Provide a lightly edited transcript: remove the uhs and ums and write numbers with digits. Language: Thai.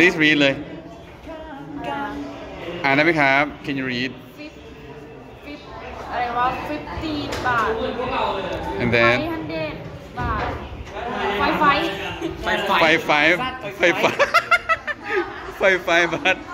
please read เลยอ่านได้ไหมครับ can you read อะไรวะ50 บาท and then 500 บาทไฟ 5 5 5 5 5 5 5 บาท